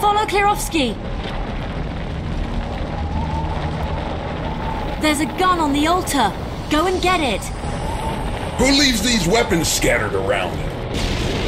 Follow Klirovsky! There's a gun on the altar! Go and get it! Who leaves these weapons scattered around?